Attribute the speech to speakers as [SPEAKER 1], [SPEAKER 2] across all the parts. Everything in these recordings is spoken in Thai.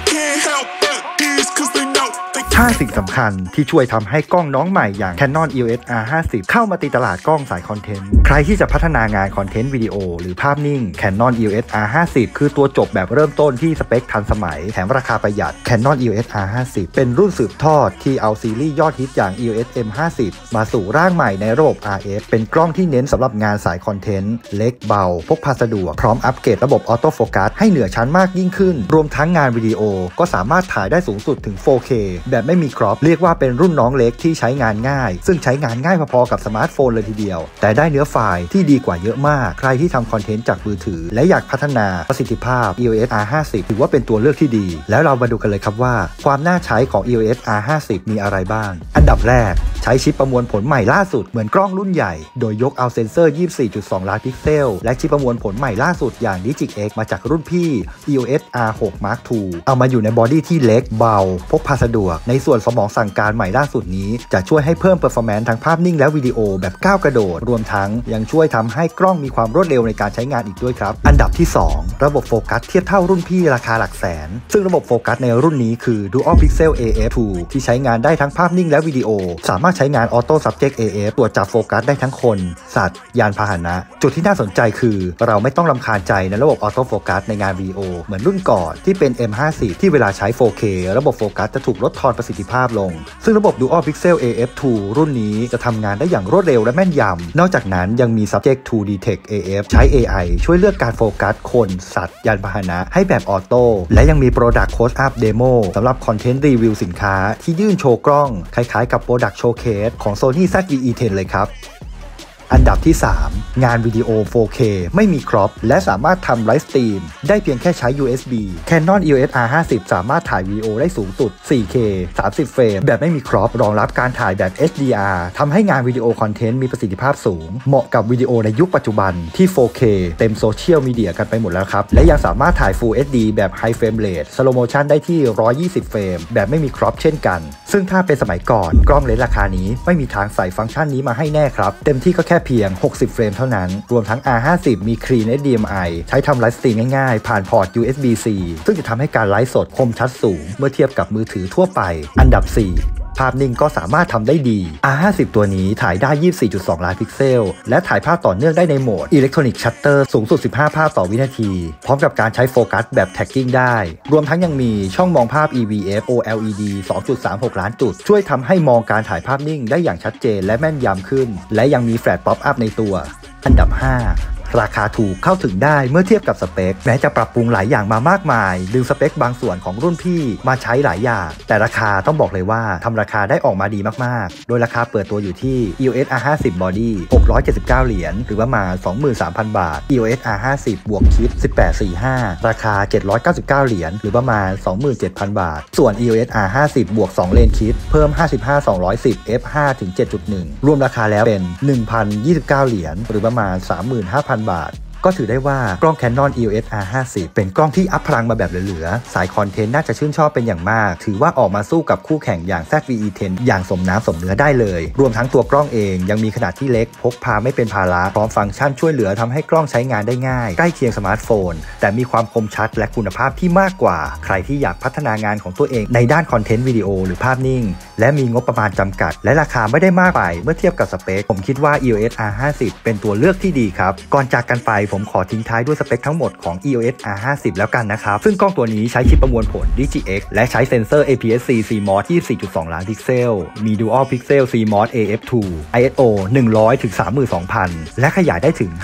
[SPEAKER 1] 5 สิ่งสำคัญที่ช่วยทำให้กล้องน้องใหม่อย่าง Canon EOS R50 เข้ามาตีตลาดกล้องสายคอนเทนต์ใครที่จะพัฒนางานคอนเทนต์วิดีโอหรือภาพนิ่ง Canon EOS R50 คือตัวจบแบบเริ่มต้นที่สเปคทันสมัยแถมราคาประหยัด Canon EOS R50 เป็นรุ่นสืบทอดที่เอาซีรีส์ยอดฮิตอย่าง EOS M50 มาสู่ร่างใหม่ในระบบ RF เป็นกล้องที่เน้นสำหรับงานสายคอนเทนต์เล็กเบาพกพาสะดวกพร้อมอัปเกรดระบบออโต้โฟกัสให้เหนือชั้นมากยิ่งขึ้นรวมทั้งงานวิดีโอก็สามารถถ่ายได้สูงสุดถึง 4K แบบไม่มีครอปเรียกว่าเป็นรุ่นน้องเล็กที่ใช้งานง่ายซึ่งใช้งานง่ายพอๆกับสมาร์ทโฟนเลยทีเดียวแต่ได้เนื้อไฟล์ที่ดีกว่าเยอะมากใครที่ทำคอนเทนต์จากมือถือและอยากพัฒนาประสิทธิภาพ EOS R50 ถือว่าเป็นตัวเลือกที่ดีแล้วเรามาดูกันเลยครับว่าความน่าใช้ของ EOS R50 มีอะไรบ้างอันดับแรกใช้ชิปประมวลผลใหม่ล่าสุดเหมือนกล้องรุ่นใหญ่โดยยกเอาเซ็นเซอร์ 24.2 ล้านพิกเซลและชิปประมวลผลใหม่ล่าสุดอย่าง Digic X มาจากรุ่นพี่ EOS R6 Mark II เอามาอยู่ในบอดี้ที่เล็กเบาพกพาสะดวกในส่วนสมองสั่งการใหม่ล่าสุดนี้จะช่วยให้เพิ่ม performance ทั้งภาพนิ่งและวิดีโอแบบก้าวกระโดดรวมทั้งยังช่วยทำให้กล้องมีความรวดเร็วในการใช้งานอีกด้วยครับอันดับที่ 2 ระบบโฟกัสเทียบเท่ารุ่นพี่ราคาหลักแสนซึ่งระบบโฟกัสในรุ่นนี้คือ Dual Pixel AF2 ที่ใช้งานได้ทั้งภาพนิ่งและวิดีโอสามารถใช้งาน Auto Subject AF ตรวจจับโฟกัสได้ทั้งคนสัตว์ยานพาหนะจุดที่น่าสนใจคือเราไม่ต้องรำคาญใจในระบบ Auto Focus ในงานวิดีโอเหมือนรุ่นก่อนที่เป็น M50 ที่เวลาใช้ 4K ระบบโฟกัสจะถูกลดทอนประสิทธิภาพลงซึ่งระบบ Dual Pixel AF2 รุ่นนี้จะทำงานได้อย่างรวดเร็วและแม่นยำนอกจากนั้นยังมี Subject to Detect AF ใช้ AI ช่วยเลือกการโฟกัสคนสัตว์ยานพาหนะให้แบบออโต้และยังมี Product Close-up Demo สำหรับคอนเทนต์รีวิวสินค้าที่ยื่นโชว์กล้องคล้ายๆกับ Product Showcase ของ Sony ZV-E10 เลยครับอันดับที่ 3 งานวิดีโอ 4K ไม่มีครอปและสามารถทำไลฟ์สตรีมได้เพียงแค่ใช้ USB Canon EOS R50 สามารถถ่ายวิดีโอได้สูงสุด 4K 30 เฟรมแบบไม่มีครอปรองรับการถ่ายแบบ HDR ทำให้งานวิดีโอคอนเทนต์มีประสิทธิภาพสูงเหมาะกับวิดีโอในยุคปัจจุบันที่ 4K เต็มโซเชียลมีเดียกันไปหมดแล้วครับและยังสามารถถ่าย Full HD แบบ High Frame Rate Slow Motion ได้ที่ 120 เฟรมแบบไม่มีครอปเช่นกันซึ่งถ้าเป็นสมัยก่อนกล้องเลนส์ราคานี้ไม่มีทางใส่ฟังก์ชันนี้มาให้แน่ครับเต็มที่ก็แค่เพียง60 เฟรมเท่านั้นรวมทั้ง R50 มี Clean HDMI ใช้ทำไลฟ์สตรีมง่ายๆผ่านพอร์ต USB-C ซึ่งจะทำให้การไลฟ์สดคมชัดสูงเมื่อเทียบกับมือถือทั่วไปอันดับ 4ภาพนิ่งก็สามารถทำได้ดี R50 ตัวนี้ถ่ายได้ 24.2 ล้านพิกเซลและถ่ายภาพต่อเนื่องได้ในโหมด Electronic Shutter สูงสุด 15 ภาพต่อวินาทีพร้อมกับการใช้โฟกัสแบบ Tagging ได้รวมทั้งยังมีช่องมองภาพ EVF OLED 2.36 ล้านจุดช่วยทำให้มองการถ่ายภาพนิ่งได้อย่างชัดเจนและแม่นยำขึ้นและยังมีแฟลชป๊อปอัพในตัวอันดับ 5ราคาถูกเข้าถึงได้เมื่อเทียบกับสเปคแม้จะปรับปรุงหลายอย่างมามากมายดึงสเปคบางส่วนของรุ่นพี่มาใช้หลายอย่างแต่ราคาต้องบอกเลยว่าทำราคาได้ออกมาดีมากๆโดยราคาเปิดตัวอยู่ที่ EOS R50 Body 679 เหรียญหรือประมาณ 23,000 บาท EOS R50 บวกชิป 1845 ราคา 799 เหรียญหรือประมาณ 27,000 บาทส่วน EOS R50 บวก 2 เลนชิปเพิ่ม 55-210 f 5 ถึง 7.1 รวมราคาแล้วเป็น 1,029 เหรียญหรือประมาณ 35,000 บาทก็ถือได้ว่ากล้อง Canon EOS R50 เป็นกล้องที่อัพพลังมาแบบเหลือๆสายคอนเทนต์น่าจะชื่นชอบเป็นอย่างมากถือว่าออกมาสู้กับคู่แข่งอย่าง ZV-E10 อย่างสมน้ำสมเนื้อได้เลยรวมทั้งตัวกล้องเองยังมีขนาดที่เล็กพกพาไม่เป็นภาระพร้อมฟังก์ชันช่วยเหลือทำให้กล้องใช้งานได้ง่ายใกล้เคียงสมาร์ทโฟนแต่มีความคมชัดและคุณภาพที่มากกว่าใครที่อยากพัฒนางานของตัวเองในด้านคอนเทนต์วิดีโอหรือภาพนิ่งและมีงบประมาณจำกัดและราคาไม่ได้มากไปเมื่อเทียบกับสเปคผมคิดว่า EOS R50 เป็นตัวเลือกที่ดีครับก่อนจากกันไปผมขอทิ้งท้ายด้วยสเปคทั้งหมดของ EOS R50 แล้วกันนะครับซึ่งกล้องตัวนี้ใช้ชิปประมวลผล Digic X และใช้เซ็นเซอร์ APS-C CMOS 24.2 ล้านพิกเซลมี Dual Pixel CMOS AF2 ISO 100-32,000 และขยายได้ถึง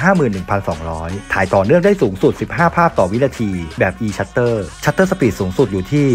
[SPEAKER 1] 51,200 ถ่ายต่อเนื่องได้สูงสุด 15 ภาพต่อวินาทีแบบ E-Shutter Shutter Speed สูงสุดอยู่ที่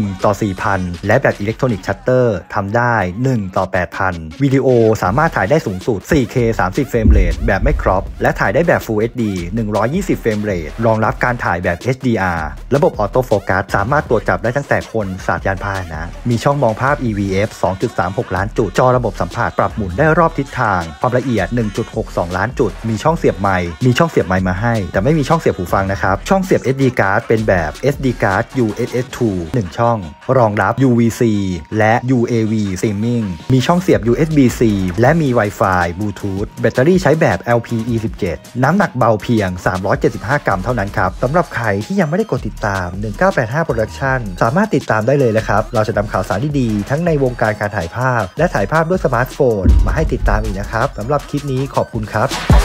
[SPEAKER 1] 1/4000 และแบบ Electronic Shutter ทำได้ 1/8000 วิดีโอสามารถถ่ายได้สูงสุด 4K 30 เฟรมเรทแบบไม่ครอปและถ่ายได้แบบ Full HD 120 เฟรมเรทรองรับการถ่ายแบบ HDR ระบบออโต้โฟกัสสามารถตรวจจับได้ตั้งแต่คนสัตว์ยานพาหนะมีช่องมองภาพ EVF 2.36 ล้านจุดจอระบบสัมผัสปรับหมุนได้รอบทิศทางความละเอียด 1.62 ล้านจุดมีช่องเสียบไมค์มาให้แต่ไม่มีช่องเสียบหูฟังนะครับช่องเสียบ SD card เป็นแบบ SD card USS2 1 ช่องรองรับ UVC และ AV Streaming มีช่องเสียบ USB-C และมี Wi-Fi Bluetooth แบตเตอรี่ใช้แบบ LPE17 น้ำหนักเบาเพียง375 กรัมเท่านั้นครับสำหรับใครที่ยังไม่ได้กดติดตาม1985 Production สามารถติดตามได้เลยนะครับเราจะนำข่าวสารดีๆทั้งในวงการการถ่ายภาพและถ่ายภาพด้วยสมาร์ทโฟนมาให้ติดตามอีกนะครับสำหรับคลิปนี้ขอบคุณครับ